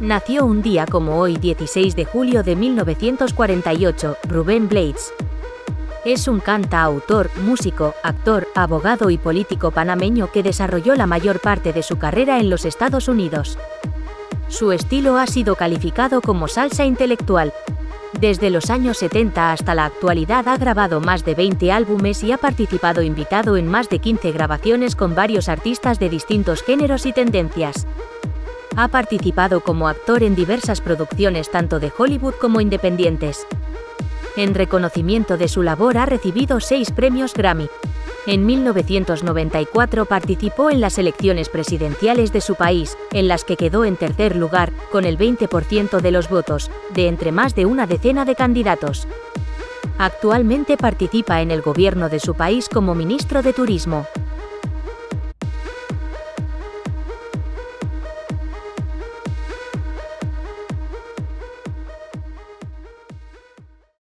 Nació un día como hoy, 16 de julio de 1948, Rubén Blades. Es un cantautor, músico, actor, abogado y político panameño que desarrolló la mayor parte de su carrera en los Estados Unidos. Su estilo ha sido calificado como salsa intelectual. Desde los años 70 hasta la actualidad ha grabado más de 20 álbumes y ha participado invitado en más de 15 grabaciones con varios artistas de distintos géneros y tendencias. Ha participado como actor en diversas producciones tanto de Hollywood como independientes. En reconocimiento de su labor ha recibido 6 premios Grammy. En 1994 participó en las elecciones presidenciales de su país, en las que quedó en tercer lugar, con el 20% de los votos, de entre más de una decena de candidatos. Actualmente participa en el gobierno de su país como ministro de Turismo.